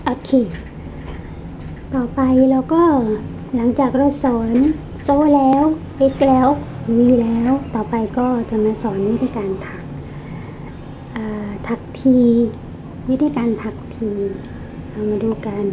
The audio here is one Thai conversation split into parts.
โอเคต่อไปเราก็หลังจากเราสอนโซแล้ว x แล้ว v แล้วต่อไปก็จะมาสอนวิธีการถักทีวิธีการถักทีเรามาดูกัน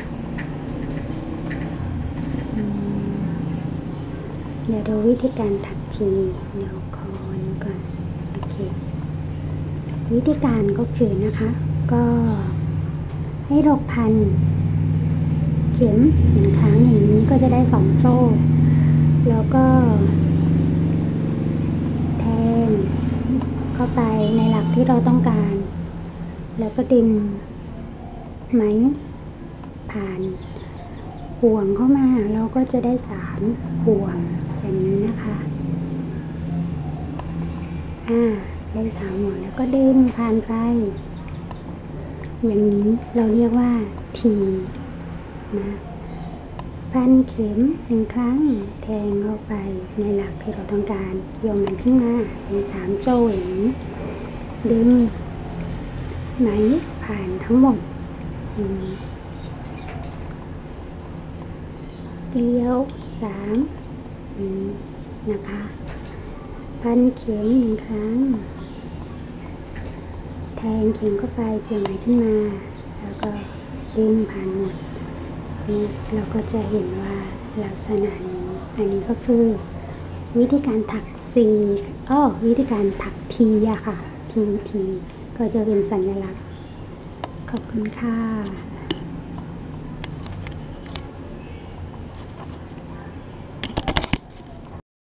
เดี๋ยวดูวิธีการถักทีเดี๋ยวขอนี้ก่อนโอเควิธีการก็คือนะคะก็ให้เราพันเข็ม1 ครั้งอย่างนี้ก็จะได้2 โซ่แล้วก็แทงเข้าไปในหลักที่เราต้องการแล้วก็ดึงไหมผ่านห่วงเข้ามาเราก็จะได้3 ห่วงอย่างนี้นะคะได้3 ห่วงแล้วก็ดึงผ่านไปอย่างนี้เราเรียกว่าทีนะพันเข็ม1 ครั้งแทงเข้าไปในหลักที่เราต้องการเกี่ยวมันขึ้นมาเป็น3 โซ่อย่างนี้ดึงไหมผ่านทั้งหมดเกี่ยว3นะคะพันเข็ม1 ครั้งแทงเข็มเข้าไปเกี่ยวไหมขึ้นมาแล้วก็ดึงผ่านหมดนี่เราก็จะเห็นว่าลักษณะนี้อันนี้ก็คือวิธีการถักวิธีการถักทีอะค่ะทีก็จะเป็นสัญลักษณ์ขอบคุณค่ะ